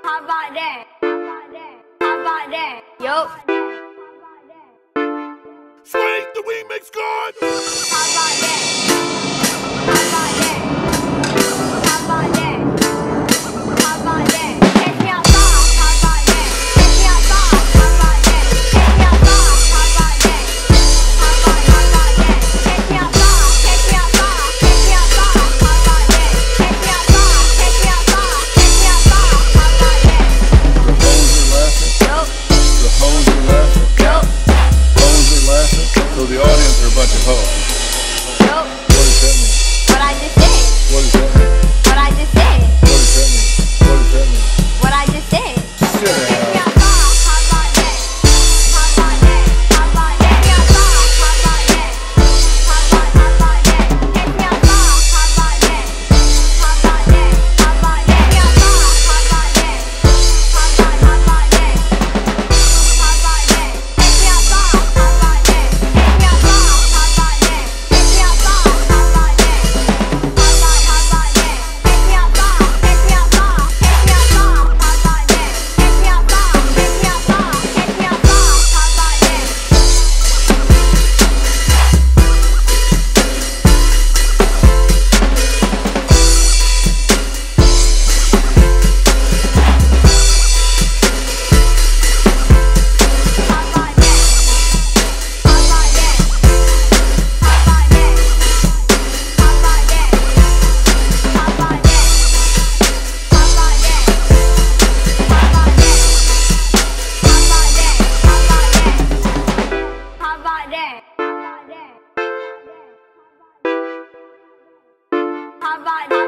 How about that? How about that? Yup. Swing the remix god. How about that? How about that? How about that? How about that? Catch me outside. How about that? Catch me outside. How about that? Catch me outside. How about that? How about that? Catch me outside. Catch me outside. Catch me outside. How about that? Catch me outside. Catch me outside. Catch me outside. How about that? The hoes are laughing. Yup. The hoes are laughing. Yup. Hoes are laughing. So the audience are a bunch of hoes. Yup. What does that mean? What I just said. What does that mean? What I just said. What does that mean? What does that mean? What I just said. Shut Catch me up. outside. How about that? How about that? How about that? Catch me outside. How about that? How about that? Catch me outside. How about that? How about that? How about that? Catch me outside. How about that? How about that? How about that? Catch me outside. How about that? Catch me outside. How about that? Catch me outside. How about that? How about that? Catch me outside. Catch me outside. Catch me outside. How about that? Catch me outside. Catch me outside. Catch me outside. Catch me outside. How about that?